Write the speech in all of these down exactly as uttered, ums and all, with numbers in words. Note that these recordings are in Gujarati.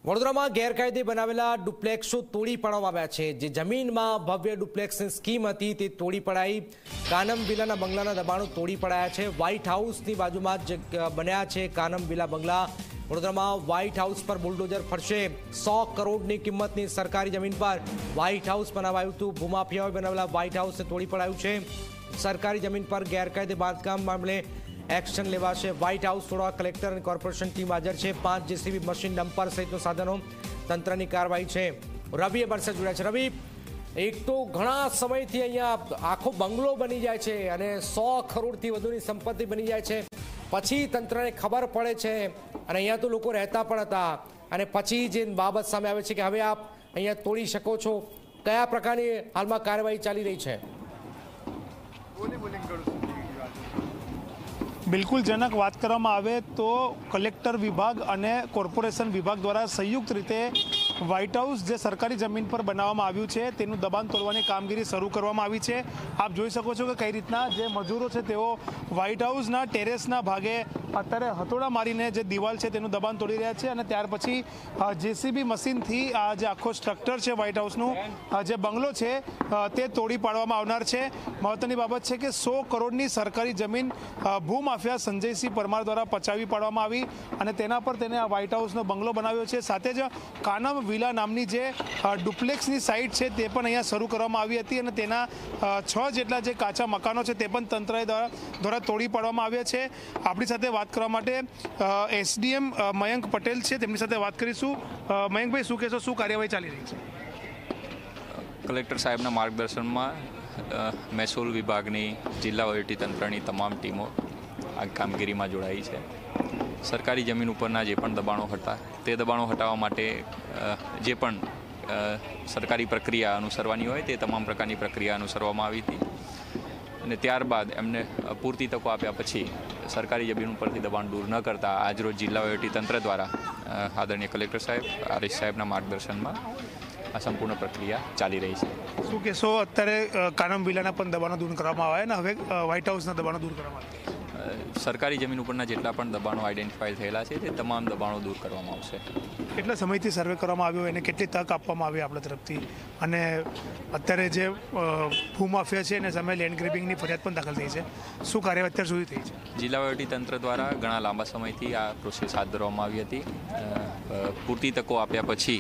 વડોદરામાં ગેરકાયદે બનાવેલા ડુપ્લેક્સો તોડી પાડવામાં આવ્યા છે। જે જમીનમાં ભવ્ય ડુપ્લેક્સની સ્કીમ હતી તે તોડી પડાઈ। કાનમ વિલાના બંગલાના દબાણો તોડી પડાયા છે। વ્હાઇટ હાઉસની બાજુમાં જ બન્યા છે કાનમ વિલા બંગલા। વડોદરામાં વ્હાઇટ હાઉસ પર બુલડોઝર ફરશે। સો કરોડની કિંમતની સરકારી જમીન પર વ્હાઇટ હાઉસ બનાવાયું હતું। ભૂમાફિયાઓએ બનાવેલા વ્હાઇટ હાઉસને તોડી પડાયું છે। સરકારી જમીન પર ગેરકાયદે બાંધકામ મામલે एक्शन लेवाशे। व्हाइट हाउस तोड़वा कलेक्टर और कॉर्पोरेशन टीम हाजर है। पांच जेसीबी मशीन डंपर सहित साधनों तंत्र की कार्रवाई है। रवि बरसे जुड़्या है। रवि, एक तो घना समय थी अहींया आखो बंगलो बनी जाए छे अने सौ करोड़ थी वधुनी संपत्ति बनी जाए छे, पछी तंत्रने खबर पड़े छे अने अहींया तो लोको रहता पण हता अने पछी जे बाबत सामे आवे छे के हवे आप अहींया तोड़ी शको छो। कया प्रकारनी हालमां कार्यवाही चाली रही है? बिल्कुल जनक बात करवामां आवे तो कलेक्टर विभाग अने कॉर्पोरेशन विभाग द्वारा संयुक्त रीते व्हाइट हाउस जे सरकारी जमीन पर बनाववामां आव्युं छे तेनुं दबाण तोड़वानी कामगीरी शरू करवामां आवी छे। आप जोई शको छो के कई रीतना जे मजूरो छे तेओ व्हाइट हाउसना टेरेसना भागे अत्यारे हथोड़ा मारीने जे दीवाल छे तेनुं दबाण तोड़ी रह्या छे अने त्यार पछी जेसीबी मशीनथी आ जे आखो स्ट्रक्चर छे व्हाइट हाउसनुं जे बंगलो छे ते तोड़ी पाडवामां आवनार छे। महत्वनी बाबत छे के सौ करोड़नी सरकारी जमीन भूमाफिया संजय सिंह परमार द्वारा पचावी पाडवामां आवी अने तेना पर तेने आ व्हाइट हाउसनो बंगलो बनाव्यो छे। साथे ज कानम विला नामनी जे डुप्लेक्सनी साइट छे ते पण अहींया शरू करवामां आवी हती अने तेना छ जेटला जे काचा मकानो छे ते पण तंत्र द्वारा द्वारा तोड़ी पाडवामां आव्या छे। आपणी साथे वात करवा माटे एसडीएम मयंक पटेल छे, तेमनी साथे वात करीशुं। मयंकभाई, शुं कहेशो, शुं कार्यवाही चाली रही छे? कलेक्टर साहेबना मार्गदर्शનમાં મહેસૂલ વિભાગની જિલ્લા વહીવટીતંત્રની તમામ ટીમો આ કામગીરીમાં જોડાઈ છે। સરકારી જમીન ઉપરના જે પણ દબાણો હતા તે દબાણો હટાવવા માટે જે પણ સરકારી પ્રક્રિયા અનુસરવાની હોય તે તમામ પ્રકારની પ્રક્રિયા અનુસરવામાં આવી હતી અને ત્યારબાદ એમને પૂરતી તકો આપ્યા પછી સરકારી જમીન ઉપરથી દબાણ દૂર ન કરતા આજરોજ જિલ્લા વહીવટીતંત્ર દ્વારા આદરણીય કલેક્ટર સાહેબ આર એસ સાહેબના માર્ગદર્શનમાં આ સંપૂર્ણ પ્રક્રિયા ચાલી રહી છે। શું કહેશો, અત્યારે કાનમ વિલાના પણ દબાણો દૂર કરવામાં આવ્યા અને હવે વ્હાઇટ હાઉસના દબાણો દૂર કરવામાં આવ્યા? સરકારી જમીન ઉપરના જેટલા પણ દબાણો આઈડેન્ટિફાઈ થયેલા છે તે તમામ દબાણો દૂર કરવામાં આવશે। કેટલા સમયથી સર્વે કરવામાં આવ્યો એને કેટલી તક આપવામાં આવી આપણા તરફથી અને અત્યારે જે ભૂમાફિયા છે એને સામે લેન્ડ ગ્રેબિંગની ફરિયાદ પણ દાખલ થઈ છે, શું કાર્યવાહી અત્યાર સુધી થઈ છે? જિલ્લા વહીવટીતંત્ર દ્વારા ઘણા લાંબા સમયથી આ પ્રોસેસ હાથ ધરવામાં આવી હતી। પૂરતી તકો આપ્યા પછી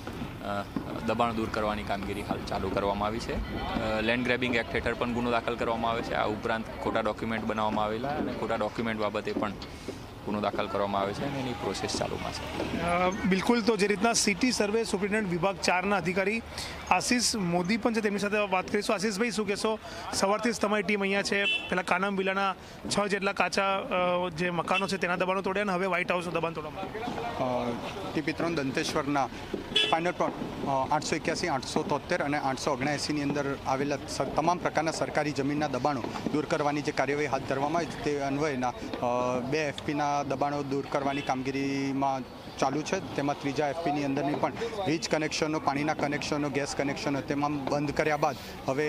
દબાણ દૂર કરવાની કામગીરી હાલ ચાલુ કરવામાં આવી છે। લેન્ડ ગ્રેબિંગ એક્ટ હેઠળ પણ ગુનો દાખલ કરવામાં આવે છે। આ ઉપરાંત ખોટા ડોક્યુમેન્ટ બનાવવામાં આવેલા અને ખોટા ડોક્યુમેન્ટ બાબતે પણ ગુનો દાખલ કરવામાં આવે છે અને એની પ્રોસેસ ચાલુમાં છે। બિલકુલ, તો જે રીતના સિટી સર્વે સુપ્રિન્ટેન્ડન્ટ વિભાગ ચારના અધિકારી આશીષ મોદી પણ છે, તેમની સાથે વાત કરીશું। આશીષભાઈ, શું કહેશો, સવારથી જ તમારી ટીમ અહીંયા છે, પહેલાં કાનમ વિલાના છ જેટલા કાચા જે મકાનો છે તેના દબાણો તોડ્યા અને હવે વ્હાઇટ હાઉસનું દબાણ તોડવામાં આવ્યું? ટીપી ત્રણ દંતેશ્વરના ફાઇનલ પણ આઠસો એક્યાસી આઠસો તોતેર અને આઠસો ઓગણએંસીની અંદર આવેલા તમામ પ્રકારના સરકારી જમીનના દબાણો દૂર કરવાની જે કાર્યવાહી હાથ ધરવામાં આવી તે અન્વયના બે એફપીના દબાણો દૂર કરવાની કામગીરીમાં ચાલુ છે। તેમાં ત્રીજા એફપીની અંદરની પણ વીજ કનેક્શનો, પાણીના કનેક્શનો, ગેસ કનેક્શનો તમામ બંધ કર્યા બાદ હવે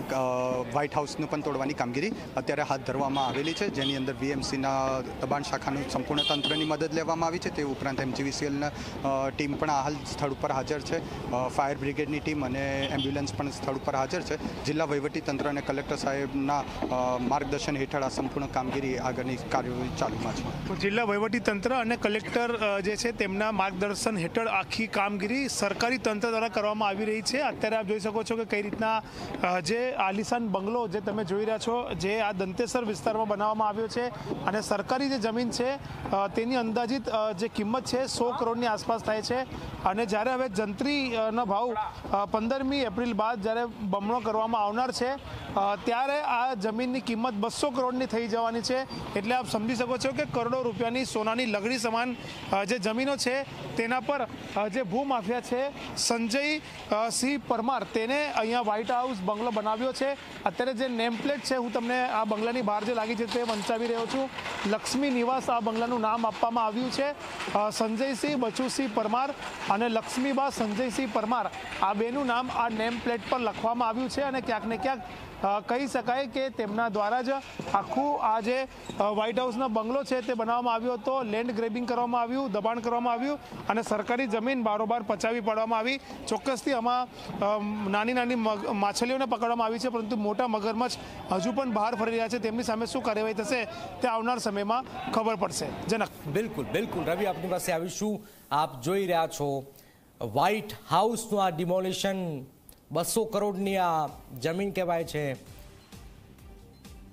વ્હાઇટ હાઉસનું પણ તોડવાની કામગીરી અત્યારે હાથ ધરવામાં આવેલી છે, જેની અંદર વીએમસીના દબાણ શાખાનું સંપૂર્ણ તંત્રની મદદ લેવામાં આવી છે। તે ઉપરાંત એમજીવીસીએલના ટીમ પણ હાલ સ્થળ ઉપર હાજર છે, ફાયર બ્રિગેડની ટીમ અને એમ્બ્યુલન્સ પણ સ્થળ ઉપર હાજર છે। જિલ્લા વહીવટીતંત્ર અને કલેક્ટર સાહેબના માર્ગદર્શન હેઠળ આ સંપૂર્ણ કામગીરી આગળની કાર્યવાહી ચાલુમાં છે। જિલ્લા વહીવટીતંત્ર અને કલેક્ટર જે છે તેમના માર્ગદર્શન હેઠળ આખી કામગીરી સરકારી તંત્ર દ્વારા કરવામાં આવી રહી છે। અત્યારે આપ જોઈ શકો છો કે કઈ રીતના જે આલિશાન બંગલો જે તમે જોઈ રહ્યા છો જે આ દંતેસર વિસ્તારમાં બનાવવામાં આવ્યો છે અને સરકારી જે જમીન છે તેની અંદાજિત જે કિંમત છે સો કરોડની આસપાસ થાય છે અને જ્યારે હવે જંત્રીનો ભાવ પંદરમી એપ્રિલ બાદ જ્યારે બમણો કરવામાં આવનાર છે ત્યારે આ જમીનની કિંમત બસો કરોડની થઈ જવાની છે। એટલે આપ સમજી શકો છો કે કરોડો રૂપિયાની સોનાની લગડી સમાન જે જમીનો છે તેના પર જે ભૂમાફિયા છે સંજય સિંહ પરમાર તેને અહીંયા વ્હાઇટ હાઉસ બંગલો બનાવ્યો છે। અત્યારે જે નેમ પ્લેટ છે હું તમને આ બંગલાની બહાર જે લાગી છે તે વંચાવી રહ્યો છું। લક્ષ્મી નિવાસ આ બંગલાનું નામ આપવામાં આવ્યું છે। સંજયસિંહ બચુસિંહ પરમાર અને લક્ષ્મીબા સંજયસિંહ પરમાર આ બેનું નામ આ નેમ પ્લેટ પર લખવામાં આવ્યું છે અને ક્યાંક ને ક્યાંક કહી શકાય કે તેમના દ્વારા જ આખું આ જે વ્હાઇટ હાઉસનો બંગલો છે તે બનાવવામાં આવ્યો હતો. લેન્ડ ગ્રેબિંગ કરવામાં આવ્યું, દબાણ કરવામાં આવ્યું અને સરકારી જમીન બારોબાર પચાવી પાડવામાં આવી. ચોક્કસથી આમાં નાની નાની માછલીઓને પકડવામાં આવી છે, પરંતુ મોટા મગરમચ્છ હજુ પણ બહાર ફરી રહ્યા છે. તેમની સામે શું કાર્યવાહી થશે તે આવનાર સમયમાં ખબર પડશે. જનક. બિલકુલ બિલકુલ રવિ, આપની પાસે આવીશું. આપ જોઈ રહ્યા છો વ્હાઇટ હાઉસનું આ ડિમોલિશન, બસો કરોડની આ જમીન કહેવાય છે.